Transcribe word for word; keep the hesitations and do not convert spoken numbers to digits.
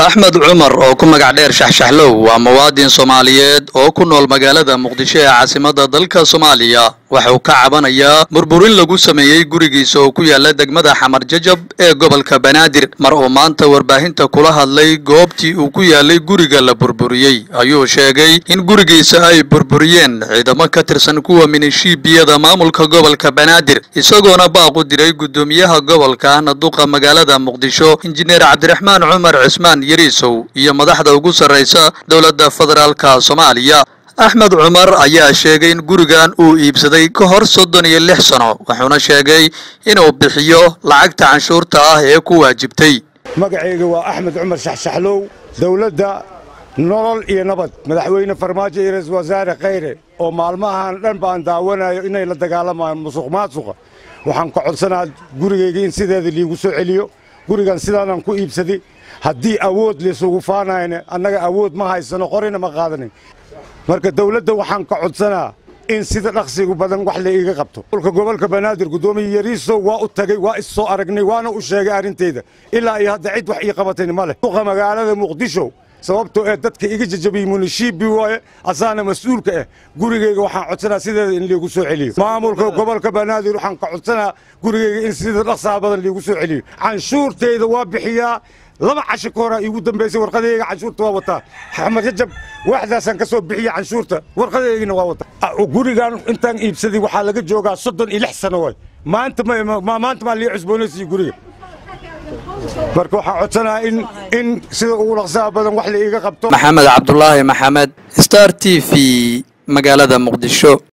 أحمد عمر أو كم قاعد يرشح شحلو وموادين صوماليات أو كنول مقالة مقدشة عاصمة ضلك صوماليا waxuu ka cabanayaa burburin lagu sameeyay gurigiisa oo ku yaala degmada Xamar Jajab ee gobolka Banaadir mar oo maanta warbaahinta kula hadlay goobtii uu ku yaalay guriga la burburiyay ayuu sheegay in gurigiisa ay burburiyeen ciidamo ka tirsan kuwa minishiibiyada maamulka gobolka Banaadir isagoona baaq u diray gudoomiyaha gobolka Naduqa magaalada Muqdisho injineer Cabdiraxmaan Cumar Cismaan Yariisow iyo madaxda ugu sareysa dawladda federaalka Soomaaliya أحمد عمر ayaa sheegay in gurigan uu iibsaday ka hor soddon iyo lix sano wuxuuna sheegay inuu bixiyo lacagta canshuurta ah ee ku waajibtay magacayga waa Axmed Cumar Shaxshaxlow dawladda nolol iyo nabad madaxweyne farmaajo iyo ra'iisul wasaare Khayre oo maalmahan dhan baan daawanayo inay la dagaalamaan musuqmaasuqa waxaan ka codsanaad gurigayga in sideeda liigu soo celiyo gurigan sidaan ku iibsaday haddii awood la isugu faanayna annaga awood ma haysano qorina ma qaadanin marka dawladda waxaan ka codsanaa in sida dhaqsiga badan wax la iiga qabto kulka gobolka Banaadir gudoomiye Yariisow waa u tagay waa is soo aragnay waana u sheegay arinteeda ilaa ay hadda cid wax ii qabatay ma leh duqa magaalada Muqdisho sababtoo ee dadka iga jajabay munishiibi waaye asaana mas'uulka ah gurigayga waxaan codsanaa sideeda in liigu soo celiyo maamulka gobolka Banaadir waxaan ka codsanaa gurigayga in sida dhaqsaha badan liigu soo celiyo canshuurteeda waa bixiyaa laba cashi koora igu dambeysay warqadayga canshuurta waa wataa Xamar Jajab waxdaasan ka soo bixiya canshuurta warqadaygina waa wataa gurigan intaan iibsaday waxa laga joogaa soddon iyo lix sano way maanta ma maanta ma lii cusboonaysi guriga marka waxa codsanaa in in sida ugu dhaqsaha badan wax la iiga qabto Maxamed Cabdullaahi Maxamed Star T V magaalada Muqdisho.